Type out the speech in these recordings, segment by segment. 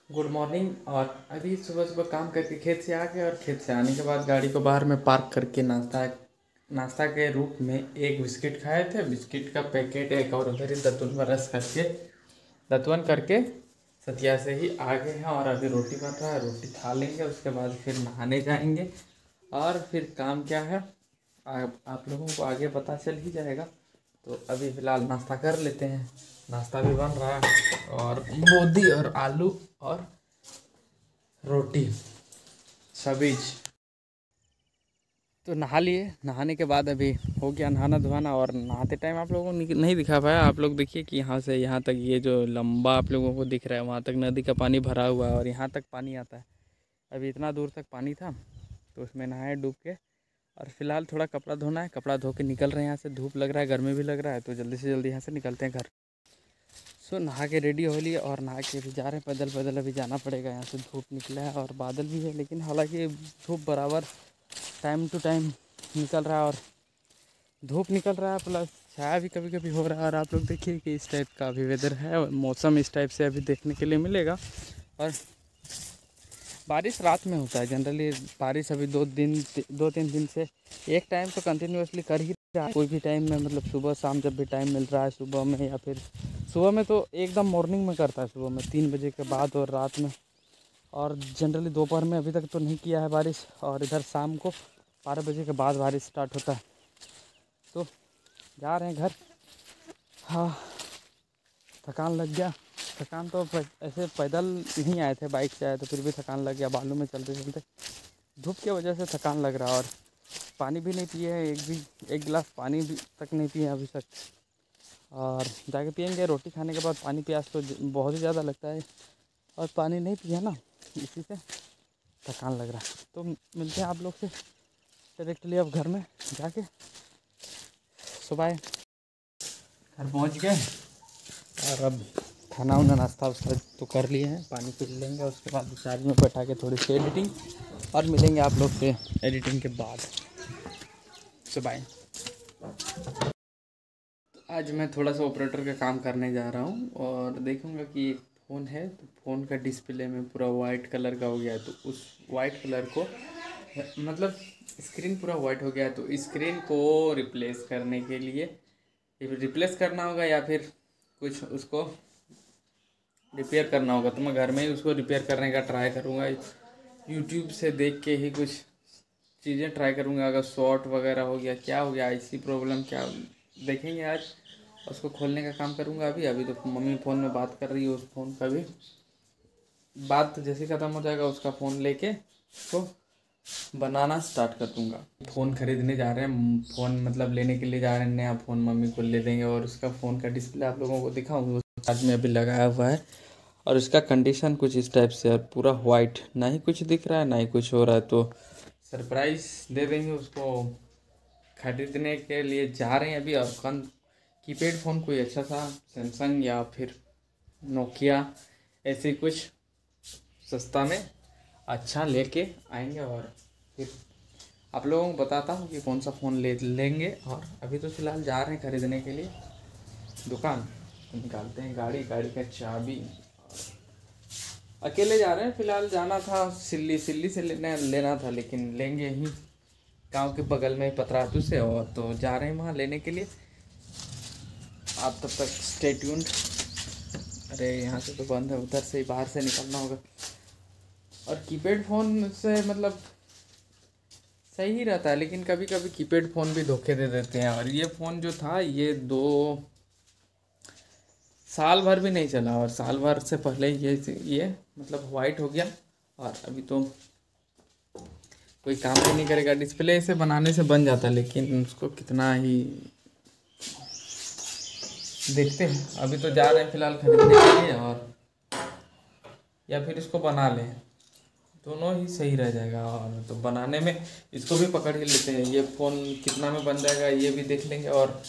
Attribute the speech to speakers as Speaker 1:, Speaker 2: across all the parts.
Speaker 1: Good morning. और अभी सुबह सुबह काम करके खेत से आ गए और खेत से आने के बाद गाड़ी को बाहर में पार्क करके नाश्ता के रूप में एक बिस्किट खाए थे। बिस्किट का पैकेट एक और उधर ही दतवन करके सतिया से ही आ गए हैं। और अभी रोटी बन रहा है, रोटी खा लेंगे, उसके बाद फिर नहाने जाएंगे। और फिर काम क्या है आप लोगों को आगे पता चल ही जाएगा। तो अभी फ़िलहाल नाश्ता कर लेते हैं। नाश्ता भी बन रहा है और बोदी और आलू और रोटी सब्जी। तो नहा लिए, नहाने के बाद अभी हो गया नहाना धोना। और नहाते टाइम आप लोगों को नहीं दिखा पाया। आप लोग देखिए कि यहाँ से यहाँ तक ये जो लंबा आप लोगों को दिख रहा है, वहाँ तक नदी का पानी भरा हुआ है और यहाँ तक पानी आता है। अभी इतना दूर तक पानी था तो उसमें नहाए डूब के। और फिलहाल थोड़ा कपड़ा धोना है, कपड़ा धो के निकल रहे हैं यहाँ से। धूप लग रहा है, गर्मी भी लग रहा है, तो जल्दी से जल्दी यहाँ से निकलते हैं घर। सो नहा के रेडी हो लिए और नहा के अभी जा रहे हैं पैदल पैदल। अभी जाना पड़ेगा, यहाँ से धूप निकला है और बादल भी है, लेकिन हालांकि धूप बराबर टाइम टू टाइम निकल रहा है और धूप निकल रहा है प्लस छाया भी कभी कभी हो रहा है। और आप लोग देखिए कि इस टाइप का अभी वेदर है और मौसम इस टाइप से अभी देखने के लिए मिलेगा। और बारिश रात में होता है जनरली। बारिश अभी 2-3 दिन से एक टाइम तो कंटिन्यूसली कर ही रहा है। कोई भी टाइम में मतलब सुबह शाम जब भी टाइम मिल रहा है, सुबह में या फिर सुबह में तो एकदम मॉर्निंग में करता है, सुबह में 3 बजे के बाद और रात में। और जनरली दोपहर में अभी तक तो नहीं किया है बारिश। और इधर शाम को 12 बजे के बाद बारिश स्टार्ट होता है। तो जा रहे हैं घर। हाँ, थकान लग गया। थकान तो ऐसे पैदल नहीं आए थे, बाइक से आए तो फिर भी थकान लग गया। बालू में चलते चलते धूप की वजह से थकान लग रहा है। और पानी भी नहीं पिए है, एक गिलास पानी भी तक नहीं पिए अभी तक। और जाके पियेंगे। रोटी खाने के बाद पानी प्यास तो बहुत ही ज़्यादा लगता है और पानी नहीं पिया ना, इसी से थकान लग रहा है। तो मिलते हैं आप लोग से डायरेक्टली अब घर में जाके। सुबह घर पहुंच गए और अब खाना वाना नाश्ता उसका तो कर लिए हैं, पानी पी लेंगे। उसके बाद चार्ज में बैठा के थोड़ी सी एडिटिंग और मिलेंगे आप लोग से एडिटिंग के बाद। सुबह आज मैं थोड़ा सा ऑपरेटर का काम करने जा रहा हूँ और देखूँगा कि एक फ़ोन है तो फ़ोन का डिस्प्ले में पूरा वाइट कलर का हो गया है। तो उस वाइट कलर को मतलब स्क्रीन पूरा वाइट हो गया है, तो स्क्रीन को रिप्लेस करने के लिए रिप्लेस करना होगा या फिर कुछ उसको रिपेयर करना होगा। तो मैं घर में ही उसको रिपेयर करने का ट्राई करूँगा। यूट्यूब से देख के ही कुछ चीज़ें ट्राई करूँगा। अगर शॉर्ट वगैरह हो गया, क्या हो गया, ऐसी प्रॉब्लम क्या देखेंगे आज। उसको खोलने का काम करूँगा। अभी तो मम्मी फ़ोन में बात कर रही है, उस फ़ोन का भी बात जैसे ख़त्म हो जाएगा उसका फ़ोन लेके उसको बनाना स्टार्ट कर दूँगा। फ़ोन ख़रीदने जा रहे हैं, फ़ोन मतलब लेने के लिए जा रहे हैं। नया फ़ोन मम्मी को ले देंगे और उसका फ़ोन का डिस्प्ले आप लोगों को दिखाऊँ। चार्ज में अभी लगाया हुआ है और उसका कंडीशन कुछ इस टाइप से है, पूरा वाइट, ना ही कुछ दिख रहा है ना ही कुछ हो रहा है। तो सरप्राइज़ दे देंगे उसको। खरीदने के लिए जा रहे हैं अभी। और कीपैड फ़ोन कोई अच्छा सा सैमसंग या फिर नोकिया ऐसे कुछ सस्ता में अच्छा लेके आएंगे और फिर आप लोगों को बताता हूँ कि कौन सा फ़ोन ले लेंगे। और अभी तो फ़िलहाल जा रहे हैं खरीदने के लिए दुकान। तो निकालते हैं गाड़ी का चाबी। अकेले जा रहे हैं फ़िलहाल। जाना था सिल्ली से लेना था, लेकिन लेंगे ही गांव के बगल में ही पतरातू से। और तो जा रहे हैं वहाँ लेने के लिए। आप तब तक स्टे ट्यून्ड। अरे यहाँ से तो बंद है, उधर से ही बाहर से निकलना होगा। और कीपैड फ़ोन से मतलब सही ही रहता है, लेकिन कभी कभी कीपैड फ़ोन भी धोखे दे देते हैं। और ये फ़ोन जो था ये 2 साल भर भी नहीं चला और साल भर से पहले ये मतलब वाइट हो गया। और अभी तो कोई काम भी नहीं करेगा। डिस्प्ले से बनाने से बन जाता है, लेकिन उसको कितना ही देखते हैं। अभी तो जा रहे हैं फ़िलहाल खरीदने के लिए और या फिर इसको बना लें, दोनों ही सही रह जाएगा। और तो बनाने में इसको भी पकड़ ही लेते हैं, ये फ़ोन कितना में बन जाएगा ये भी देख लेंगे। और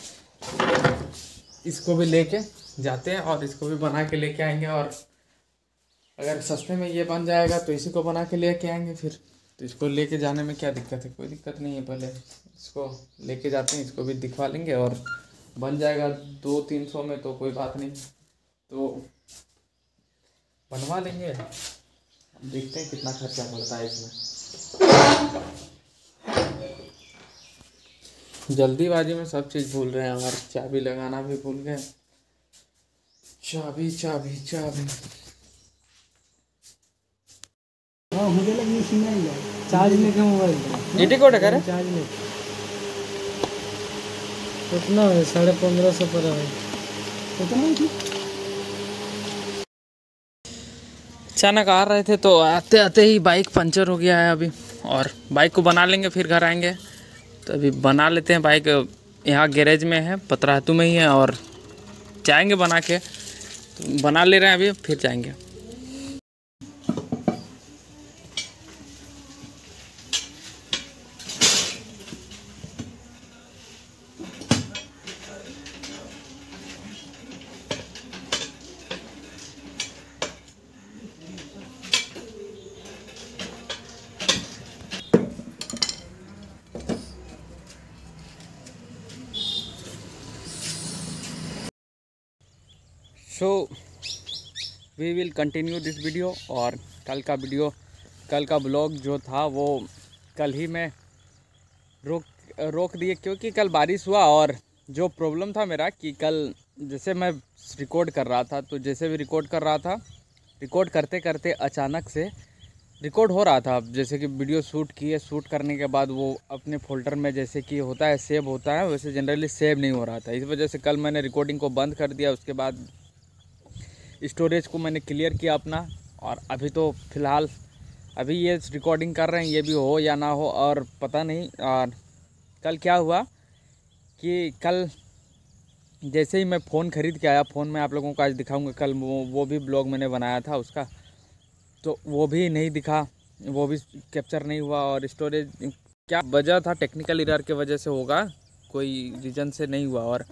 Speaker 1: इसको भी लेके जाते हैं और इसको भी बना के लेके आएंगे। और अगर सस्ते में ये बन जाएगा तो इसी को बना के लेके आएंगे फिर। तो इसको लेके जाने में क्या दिक्कत है, कोई दिक्कत नहीं है। पहले इसको लेके जाते हैं, इसको भी दिखवा लेंगे और बन जाएगा 200-300 में तो कोई बात नहीं। तो बनवा लेंगे, देखते हैं कितना खर्चा पड़ता है इसमें। जल्दीबाजी में सब चीज़ भूल रहे हैं और चाबी लगाना भी भूल गए। चाबी चाबी चाबी
Speaker 2: मुझे लगी चार्ज लेके मोबाइल
Speaker 1: जीटी कोड है
Speaker 2: चार्ज ले कितना है 1550 पर है कितना।
Speaker 1: अचानक आ रहे थे तो आते आते ही बाइक पंचर हो गया है अभी, और बाइक को बना लेंगे फिर घर आएंगे। तो अभी बना लेते हैं बाइक, यहाँ गैरेज में है, पतरातू में ही है, और जाएंगे बना के। तो बना ले रहे हैं अभी, फिर जाएंगे। So we will continue this video. और कल का ब्लॉग जो था वो कल ही मैं रोक दिए, क्योंकि कल बारिश हुआ। और जो प्रॉब्लम था मेरा कि कल जैसे मैं रिकॉर्ड कर रहा था, तो जैसे भी रिकॉर्ड कर रहा था, रिकॉर्ड करते करते अचानक से रिकॉर्ड हो रहा था, जैसे कि वीडियो शूट करने के बाद वो अपने फोल्डर में जैसे कि होता है सेव होता है, वैसे जनरली सेव नहीं हो रहा था। इस वजह से कल मैंने रिकॉर्डिंग को बंद कर दिया। उसके बाद स्टोरेज को मैंने क्लियर किया अपना, और अभी तो फ़िलहाल अभी ये रिकॉर्डिंग कर रहे हैं, ये भी हो या ना हो और पता नहीं। और कल क्या हुआ कि कल जैसे ही मैं फ़ोन ख़रीद के आया, फ़ोन में आप लोगों को आज दिखाऊंगा, कल वो भी ब्लॉग मैंने बनाया था उसका, तो वो भी नहीं दिखा, वो भी कैप्चर नहीं हुआ। और स्टोरेज क्या वजह था, टेक्निकल एरर के वजह से होगा, कोई रीज़न से नहीं हुआ। और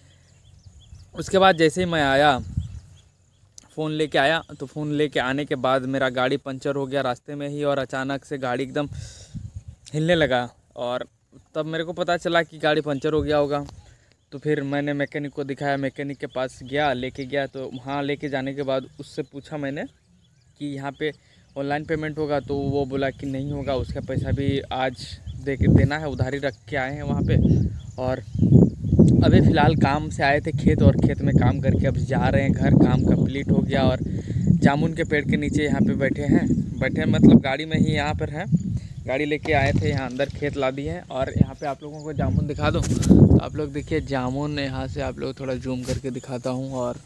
Speaker 1: उसके बाद जैसे ही मैं आया, फ़ोन लेके आया, तो फ़ोन लेके आने के बाद मेरा गाड़ी पंचर हो गया रास्ते में ही, और अचानक से गाड़ी एकदम हिलने लगा। और तब मेरे को पता चला कि गाड़ी पंचर हो गया होगा। तो फिर मैंने मैकेनिक को दिखाया, मैकेनिक के पास लेके गया। तो वहाँ लेके जाने के बाद उससे पूछा मैंने कि यहाँ पे ऑनलाइन पेमेंट होगा, तो वो बोला कि नहीं होगा, उसका पैसा भी आज देना है, उधारी रख के आए हैं वहाँ पे। और अभी फ़िलहाल काम से आए थे खेत, और खेत में काम करके अब जा रहे हैं घर, काम कंप्लीट हो गया। और जामुन के पेड़ के नीचे यहाँ पे बैठे मतलब गाड़ी में ही यहाँ पर हैं, गाड़ी लेके आए थे, यहाँ अंदर खेत ला दिए हैं। और यहाँ पे आप लोगों को जामुन दिखा दूँ, तो आप लोग देखिए जामुन, यहाँ से आप लोग थोड़ा जूम करके दिखाता हूँ। और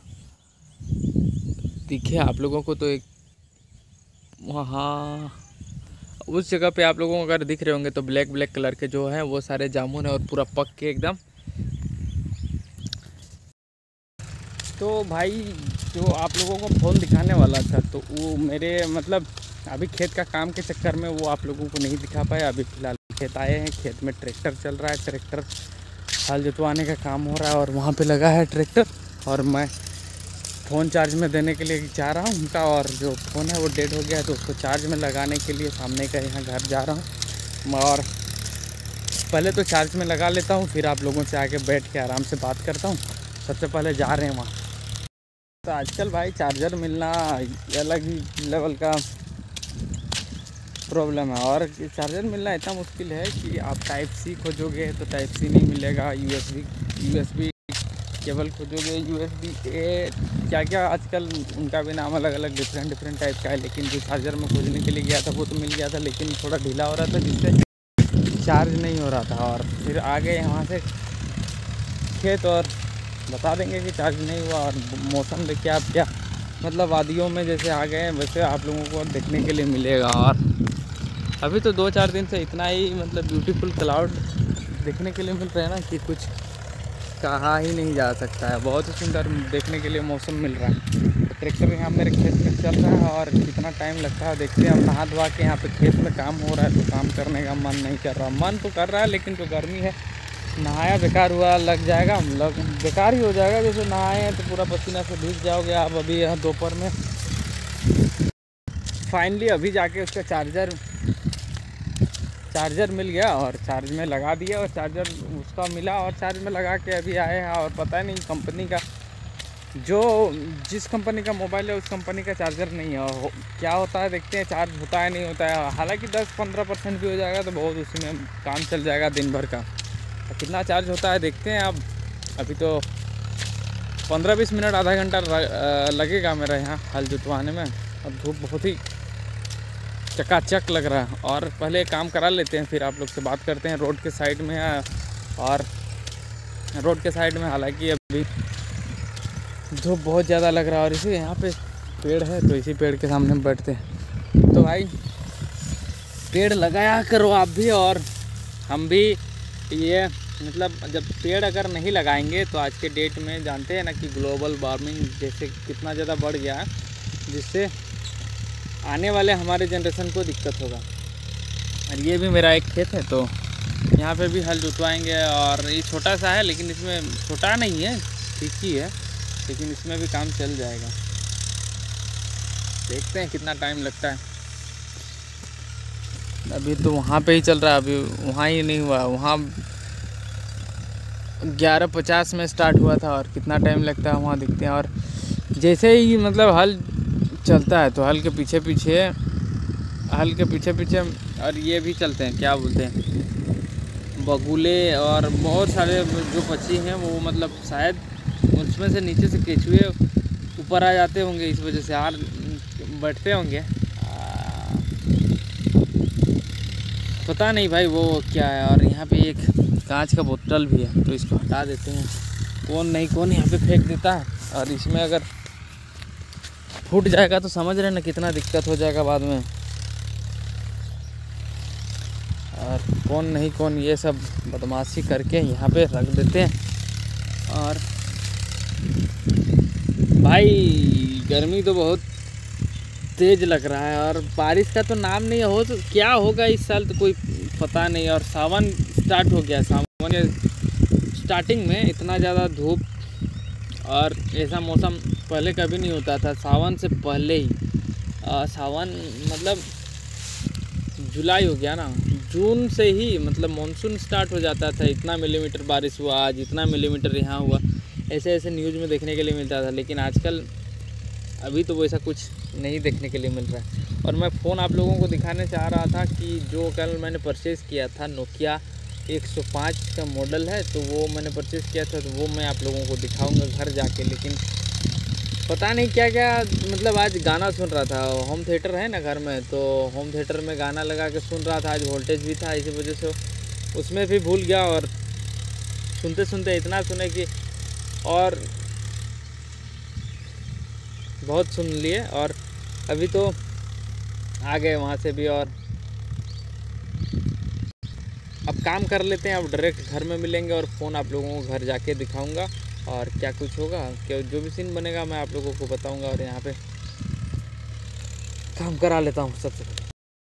Speaker 1: देखिए आप लोगों को, तो एक वहाँ उस जगह पे आप लोगों को अगर दिख रहे होंगे तो ब्लैक कलर के जो है वो सारे जामुन है, और पूरा पक के एकदम। तो भाई जो आप लोगों को फ़ोन दिखाने वाला था, तो वो मेरे मतलब अभी खेत का काम के चक्कर में वो आप लोगों को नहीं दिखा पाया। अभी फ़िलहाल खेत आए हैं, खेत में ट्रैक्टर चल रहा है, ट्रैक्टर हल जुतवाने का काम हो रहा है, और वहाँ पे लगा है ट्रैक्टर। और मैं फ़ोन चार्ज में देने के लिए जा रहा हूँ उनका, और जो फ़ोन है वो डेड हो गया है, तो उसको चार्ज में लगाने के लिए सामने का यहाँ घर जा रहा हूँ। और पहले तो चार्ज में लगा लेता हूँ, फिर आप लोगों से आके बैठ के आराम से बात करता हूँ। सबसे पहले जा रहे हैं वहाँ। तो आजकल भाई चार्जर मिलना अलग ही लेवल का प्रॉब्लम है, और चार्जर मिलना इतना मुश्किल है कि आप टाइप सी खोजोगे तो टाइप सी नहीं मिलेगा, यूएसबी केबल खोजोगे, यूएसबी ए, क्या आजकल उनका भी नाम अलग अलग डिफरेंट टाइप का है। लेकिन जो चार्जर में खोजने के लिए गया था वो तो मिल गया था, लेकिन थोड़ा ढीला हो रहा था, जिससे चार्ज नहीं हो रहा था। और फिर आ गए वहाँ से खेत, और बता देंगे कि चार्ज नहीं हुआ। और मौसम देखिए आप, क्या मतलब वादियों में जैसे आ गए वैसे आप लोगों को देखने के लिए मिलेगा। और अभी तो 2-4 दिन से इतना ही मतलब ब्यूटीफुल क्लाउड देखने के लिए मिल रहा है ना कि कुछ कहा ही नहीं जा सकता है। बहुत ही सुंदर देखने के लिए मौसम मिल रहा है। तो ट्रैक्टर यहाँ मेरे खेत में चल रहा है, और कितना टाइम लगता है देखते हैं। अब नहा धोवा के यहाँ पे खेत में काम हो रहा है, तो काम करने का मन नहीं कर रहा। मन तो कर रहा है, लेकिन जो गर्मी है, नहाया बेकार हुआ, लग जाएगा, बेकार ही हो जाएगा। जैसे नहाए हैं तो पूरा पसीना से भीग जाओगे आप। अभी यहाँ दोपहर में फाइनली अभी जाके उसका चार्जर मिल गया, और चार्ज में लगा दिया, और चार्जर उसका मिला, और चार्ज में लगा के अभी आए हैं। और पता नहीं कंपनी का जो जिस कंपनी का मोबाइल है उस कंपनी का चार्जर नहीं है। क्या होता है देखते हैं, चार्ज होता है नहीं होता है। हालांकि 10-15% भी हो जाएगा तो बहुत, उसी में काम चल जाएगा दिन भर का। तो कितना चार्ज होता है देखते हैं। अब अभी तो 15-20 मिनट, आधा घंटा लगेगा मेरा यहाँ हल जुतवाने में। और धूप बहुत ही चकाचक लग रहा है। और पहले काम करा लेते हैं, फिर आप लोग से बात करते हैं। रोड के साइड में है, और रोड के साइड में हालांकि अभी धूप बहुत ज़्यादा लग रहा है। और इसी यहाँ पे पेड़ है, तो इसी पेड़ के सामने बैठते हैं। तो भाई पेड़ लगाया करो आप भी, और हम भी। ये मतलब जब पेड़ अगर नहीं लगाएंगे तो आज के डेट में जानते हैं ना कि ग्लोबल वार्मिंग जैसे कितना ज़्यादा बढ़ गया है, जिससे आने वाले हमारे जनरेशन को दिक्कत होगा। और ये भी मेरा एक खेत है, तो यहाँ पे भी हल जुतवाएंगे। और ये छोटा सा है, लेकिन इसमें छोटा नहीं है, ठीक ही है, लेकिन इसमें भी काम चल जाएगा। देखते हैं कितना टाइम लगता है। अभी तो वहाँ पे ही चल रहा है, अभी वहाँ ही नहीं हुआ। वहाँ 11:50 में स्टार्ट हुआ था, और कितना टाइम लगता है वहाँ देखते हैं। और जैसे ही मतलब हल चलता है तो हल के पीछे पीछे और ये भी चलते हैं, क्या बोलते हैं, बगुले और बहुत सारे जो पक्षी हैं वो मतलब शायद उसमें से नीचे से केचुए ऊपर आ जाते होंगे, इस वजह से हार बैठते होंगे। पता नहीं भाई वो क्या है। और यहाँ पे एक कांच का बोतल भी है, तो इसको हटा देते हैं। कौन यहाँ पे फेंक देता है, और इसमें अगर फूट जाएगा तो समझ रहे ना कितना दिक्कत हो जाएगा बाद में। और कौन ये सब बदमाशी करके यहाँ पे रख देते हैं। और भाई गर्मी तो बहुत तेज़ लग रहा है, और बारिश का तो नाम नहीं हो, तो क्या होगा इस साल तो कोई पता नहीं। और सावन स्टार्ट हो गया, सावन के स्टार्टिंग में इतना ज़्यादा धूप और ऐसा मौसम पहले कभी नहीं होता था। सावन से पहले ही सावन मतलब जुलाई हो गया ना, जून से ही मतलब मानसून स्टार्ट हो जाता था। इतना मिलीमीटर बारिश हुआ, आज इतना मिलीमीटर यहाँ हुआ, ऐसे न्यूज़ में देखने के लिए मिलता था। लेकिन आजकल अभी तो वैसा कुछ नहीं देखने के लिए मिल रहा है। और मैं फ़ोन आप लोगों को दिखाने चाह रहा था कि जो कल मैंने परचेज़ किया था, नोकिया 105 का मॉडल है, तो वो मैंने परचेज़ किया था, तो वो मैं आप लोगों को दिखाऊंगा घर जाके। लेकिन पता नहीं क्या क्या मतलब आज गाना सुन रहा था, होम थिएटर है ना घर में, तो होम थिएटर में गाना लगा के सुन रहा था। आज वोल्टेज भी था, इसी वजह से उसमें भी भूल गया, और सुनते सुनते इतना सुने कि और बहुत सुन लिए। और अभी तो आ गए वहाँ से भी, और अब काम कर लेते हैं। अब डायरेक्ट घर में मिलेंगे, और फ़ोन आप लोगों को घर जाके दिखाऊंगा, और क्या कुछ होगा, क्या जो भी सीन बनेगा मैं आप लोगों को बताऊंगा। और यहाँ पे काम करा लेता हूँ सबसे पहले।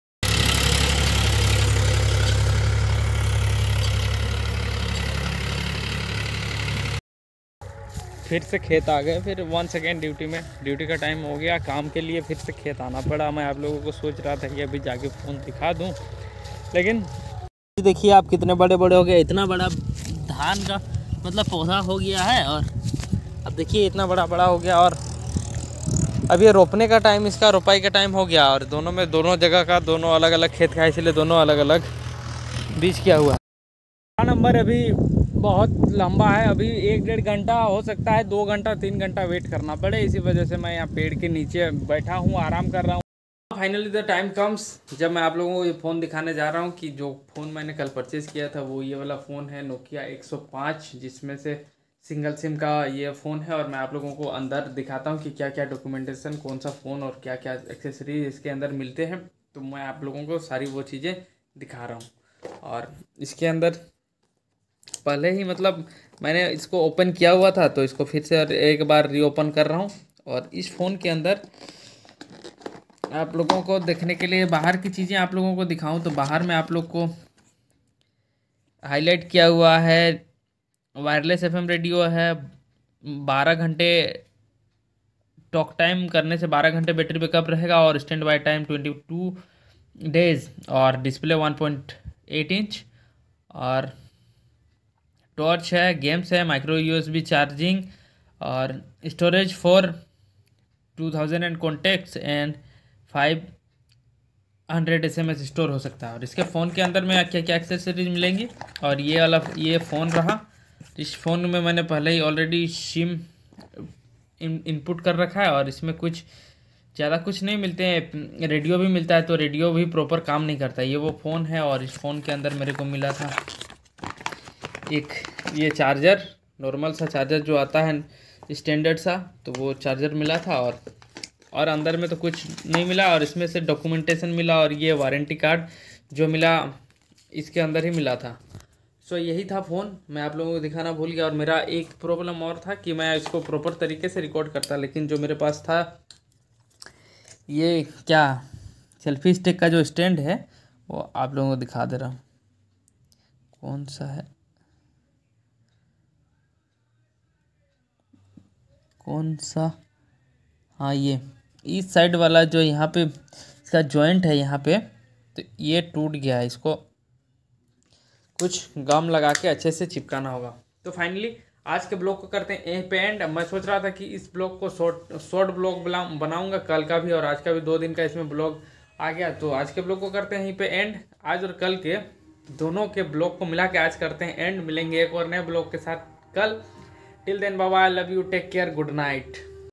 Speaker 1: फिर से खेत आ गए, फिर 1 सेकेंड ड्यूटी का टाइम हो गया काम के लिए, फिर से खेत आना पड़ा। मैं आप लोगों को सोच रहा था कि अभी जाके फ़ोन दिखा दूं, लेकिन देखिए आप कितने बड़े बड़े हो गए। इतना बड़ा धान का मतलब पौधा हो गया है, और अब देखिए इतना बड़ा हो गया। और अब ये रोपने का टाइम, इसका रोपाई का टाइम हो गया। और दोनों जगह का दोनों अलग अलग खेत का, इसलिए दोनों अलग अलग बीज किया हुआ है। नंबर अभी बहुत लंबा है, अभी 1-1.5 घंटा हो सकता है, 2 घंटा 3 घंटा वेट करना पड़े। इसी वजह से मैं यहाँ पेड़ के नीचे बैठा हूँ, आराम कर रहा हूँ। फाइनली द टाइम कम्स जब मैं आप लोगों को ये फ़ोन दिखाने जा रहा हूँ कि जो फ़ोन मैंने कल परचेज़ किया था वो ये वाला फ़ोन है, नोकिया 105, जिसमें से सिंगल सिम का ये फ़ोन है। और मैं आप लोगों को अंदर दिखाता हूँ कि क्या क्या डॉक्यूमेंटेशन, कौन सा फ़ोन और क्या क्या एक्सेसरीज इसके अंदर मिलते हैं। तो मैं आप लोगों को सारी वो चीज़ें दिखा रहा हूँ। और इसके अंदर पहले ही मतलब मैंने इसको ओपन किया हुआ था, तो इसको फिर से एक बार रीओपन कर रहा हूँ। और इस फ़ोन के अंदर आप लोगों को देखने के लिए बाहर की चीज़ें आप लोगों को दिखाऊं, तो बाहर में आप लोग को हाईलाइट किया हुआ है, वायरलेस एफएम रेडियो है, 12 घंटे टॉक टाइम करने से 12 घंटे बैटरी बैकअप रहेगा, और स्टैंड बाई टाइम 22 डेज, और डिस्प्ले 1.8 इंच, और टॉर्च है, गेम्स है, माइक्रो यूएसबी चार्जिंग, और storage for 2000 and contacts and 500 SMS store हो सकता है। और इसके फ़ोन के अंदर में क्या क्या एक्सेसरीज मिलेंगी, और ये वाला ये फ़ोन रहा। इस फ़ोन में मैंने पहले ही ऑलरेडी सिम इनपुट कर रखा है, और इसमें कुछ ज़्यादा कुछ नहीं मिलते हैं। रेडियो भी मिलता है, तो रेडियो भी प्रॉपर काम नहीं करता। ये वो फ़ोन है, और इस फ़ोन के अंदर मेरे को मिला था एक ये चार्जर, नॉर्मल सा चार्जर जो आता है स्टैंडर्ड सा, तो वो चार्जर मिला था। और अंदर में तो कुछ नहीं मिला, और इसमें से डॉक्यूमेंटेशन मिला, और ये वारंटी कार्ड जो मिला इसके अंदर ही मिला था। सो यही था फ़ोन, मैं आप लोगों को दिखाना भूल गया। और मेरा एक प्रॉब्लम और था कि मैं इसको प्रॉपर तरीके से रिकॉर्ड करता, लेकिन जो मेरे पास था ये क्या सेल्फी स्टिक का जो स्टैंड है वो आप लोगों को दिखा दे रहा हूँ। कौन सा है, कौन सा, हाँ ये इस साइड वाला जो यहाँ पे इसका जॉइंट है यहाँ पे, तो ये टूट गया है। इसको कुछ गम लगा के अच्छे से चिपकाना होगा। तो फाइनली आज के ब्लॉग को करते हैं यहीं पे एंड। मैं सोच रहा था कि इस ब्लॉग को शॉर्ट ब्लॉग बनाऊंगा, कल का भी और आज का भी, 2 दिन का इसमें ब्लॉग आ गया। तो आज के ब्लॉग को करते हैं यहीं पे एंड। आज और कल के दोनों के ब्लॉग को मिला के आज करते हैं एंड। मिलेंगे एक और नए ब्लॉग के साथ कल। Till then bye bye, love you, take care, good night.